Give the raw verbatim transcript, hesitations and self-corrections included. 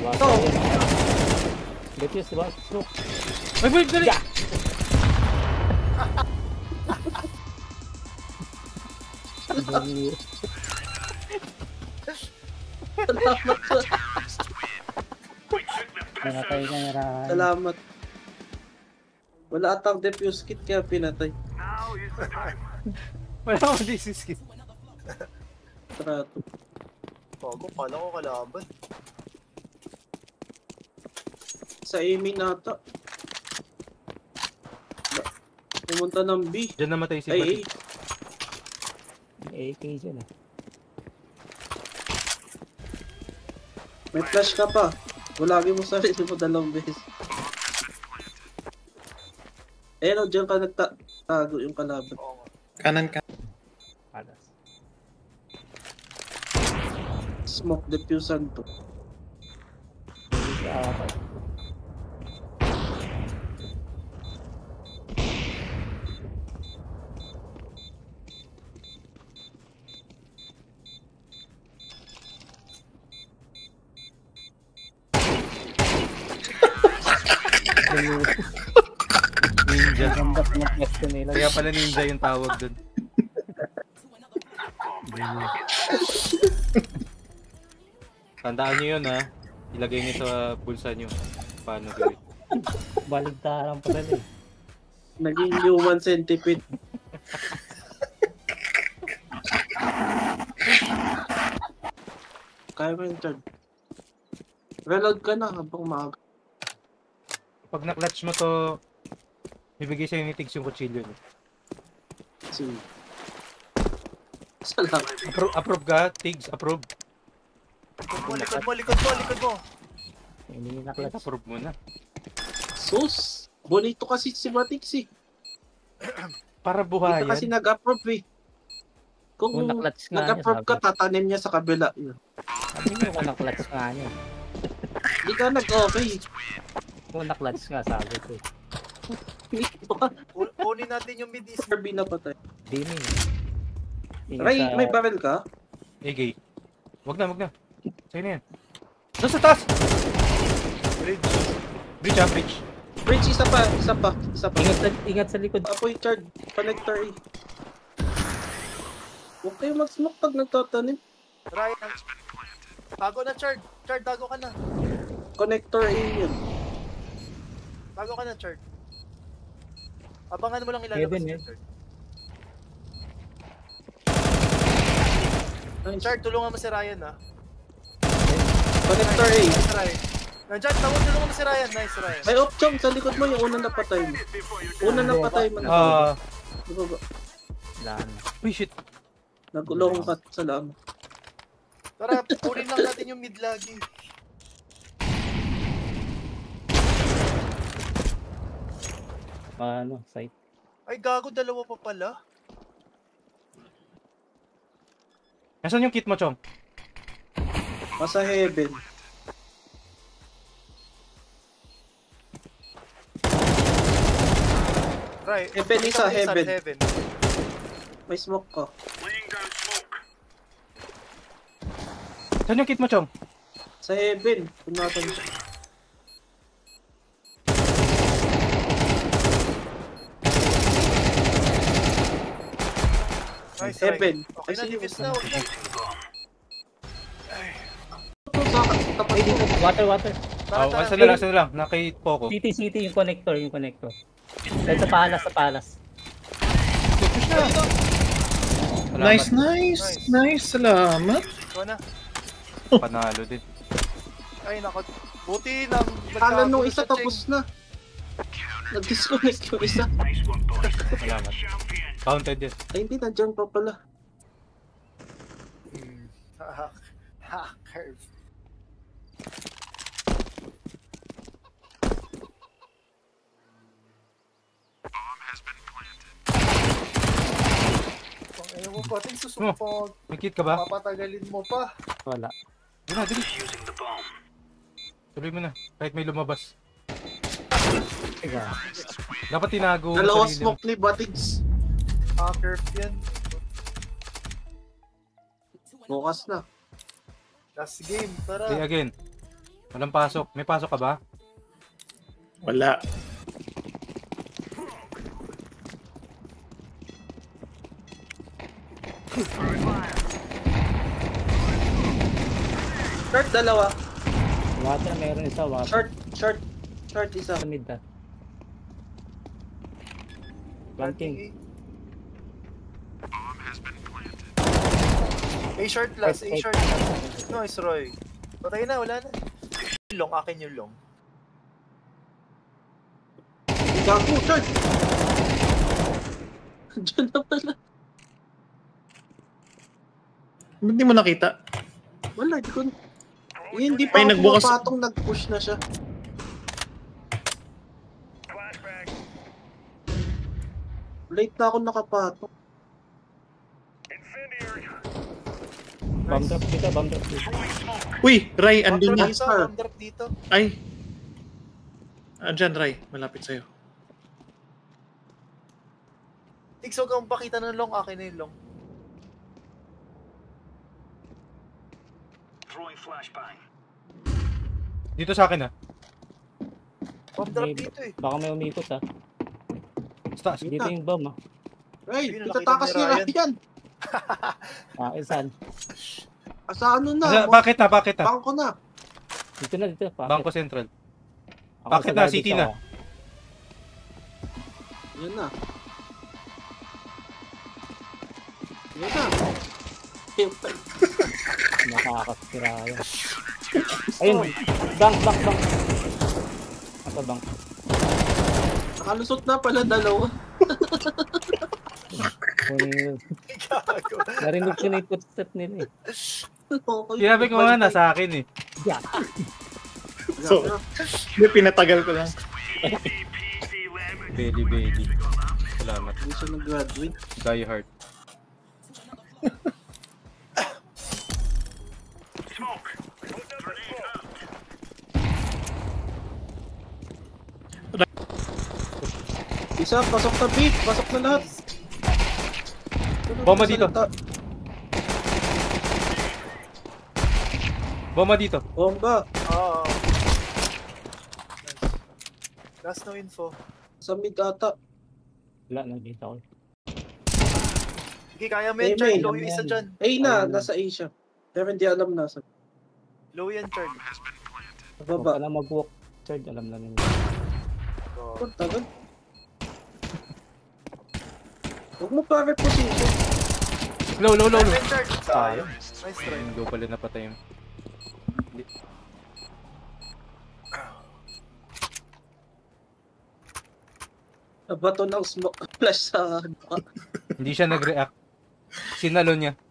Ito! Defuse, diba? Smoke. Ay, boy, dali! Salamat sa... Nanatay ka na rin. Salamat. Wala atang defuse kit kaya pinatay. Wala akong defuse kit. Trato. Bago, kala ko kalaban. Sa aiming nata. Pumunta ng B. Diyan namatay si Ay, Batik. A K dyan ah. may flash ka pa. Bulagi mo sarili mo dalawang beses. Eh no, dyan ka nagtago yung kalaban. Kanan ka. Palas. Smoke diffusan to. Ah, Ninja. Gambas ng question nila. Kaya pala ninja yung tawag dun. Tandaan nyo yun ha. Ilagay nyo sa bulsa nyo. Paano gawin? Baligtaran pa rin eh. Naging human centipede. Kaya mo yung turn. Reload ka na habang maaga. Pag na-clutch mo to, ibigay sa'yo ni Tigs yung kutsilyo nyo. Sige. Salamat. Appro approve ka, Tigs, approve. Likod mo, likod mo, likod mo, likod mo. Hindi na clutch. Approve mo na. Sus! Bonito kasi si Batix eh. Para Dito buhayan. kasi nag-approve eh. Kung Kung na-clutch nga nag-approve niya, ka, sabi. tatanim niya sa kabila. Yun. Sabi mo kung na-clutch nga niya. Hindi ka nag-okay. Kung na-clutch nga sabi ko. Ku- Kunin natin yung mid east. R B na patay. Di mo eh. Ray, may barrel ka? Egay. Wag na, wag na. Sa'yo na yan. Doon sa taas! Bridge. Bridge ah, bridge. Bridge, isa pa, isa pa, isa pa. Ingat sa, ingat sa likod. Apoy charge, connector eh. Huwag kayo mag-smoke pag nagtatanim. Ryan. Tago na, Chard. Chard, tago ka na. Connector eh yun. Tago ka na, Chard. Abangan mo lang ilalabas Heaven, niya, eh. Chard. Nice. Chard, tulungan mo si Ryan, ah. Connector eh. Nice, Ryan. Nandiyan, tawag, tulungan mo si Ryan. Nice, Ryan. May option sa likod mo yung unang napatay mo. Unang napatay mo na. Ah, Diba ba? Lan. uy shit. Nagulong ka sa lamang. Tara, punin lang natin yung mid lagi. Ano, site. Ay, gago, dalawa pa pala. Nasaan yung kit mo, Chong? Nasa heaven. Right. Heaven isa, heaven. heaven. May smoke ka. Saan yung kit mo, Chong? Sa heaven. Kung natin siya. Nice, Heaven. Ryan. Okay Ay, na, sige. defuse na, huwag na. Ito sa tapat dito. Water, water. Tara, Oh, tara. asa na lang, asa na lang. Nakahit po ako. City, city, yung connector, yung connector. Dahil sa palas, sa palas. Push na. Salamat. Nice, nice, nice. Salamat. Ikaw na. Panalo din. Ay, nako. Buti nang... Kala nung nagkagulo isa sa tapos na. Nag-disconnect yung isa. Salamat. Counted yun. Ay hindi, nandiyan pa pala. chain. Hmm. Hacker. Ayaw mo pa rin susupog. May kit ka ba? Papatagalin mo pa. Wala. Yun na, dali. Tuloy mo na. Kahit may lumabas. Ika. Dapat tinago mo Dalawa sarili mo. smoke ni Batigs. Hacker yan. Bukas na. Last game. Tara. Okay, again. Walang pasok. May pasok ka ba? Wala. Short, dalawa. Water, meron isa. Water. Short, short, short isa. Sa mid ah. Planting. A short last, A short last. Nice, Roy. Patay na, wala na. Yung long, akin yung long. Gago, short! Diyan na pala. Ba't di mo nakita? Wala, di ko... Eh, hindi pa May ako nagbukas- pumapatong, nag-push na siya. Late na ako nakapatong. Bomb drop dito, bomb drop dito. Uy, Ray, andun na. Bomb dito, bomb drop dito. Ay. Andyan, Ray. Malapit sa'yo. Tigso kang pakita ng long, akin na yung long. Dito sa akin ah. Bomb drop May- dito eh. Baka may umikot ah. Sa taas. Dito yung bomb ah. Ray, Yun, itatakas nakita ni ni Ryan. Ryan. Ah, isan. Asa ano na? Sa- bakit na? Bakit na? Bangko na. Dito na, dito. Bakit? Bangko Central. Ako bakit sa na? garbage City ako, na. ah. Yan na. Yan na. Nakakasira yun. Ayun, bank, bank, bank. Asa bank? Nakalusot na pala dalawa. Kung Gago. narinig ko na yung footstep nila eh. Sinabi ko nga nasa akin eh. Yeah. So, hindi, pinatagal ko lang. Belly belly. Salamat. Hindi siya nag-graduate. Die hard. Isa, pasok na beat. Pasok na lahat. Bomba dito. Salita. Bomba dito. Bomba. Oo. Nice. Last no info. Sa mid ata. Wala, nagkita ko. Sige, kaya mo Eh, yan, Chard. may- Low yung isa dyan. A na, Ayun na. nasa A siya. Pero hindi alam nasa. Low yan, Chard. Sa Huwag baba. ka na mag-walk. Chard, alam na nila. Oh. Oh, tagal. Huwag mo pa reposition. Low, low, low, Last low. yan, Chard. Sayang. Nice try. Yung low pala napatay yung... Nabato ng smoke flash sa... Hindi siya nag-react. Sinalo niya.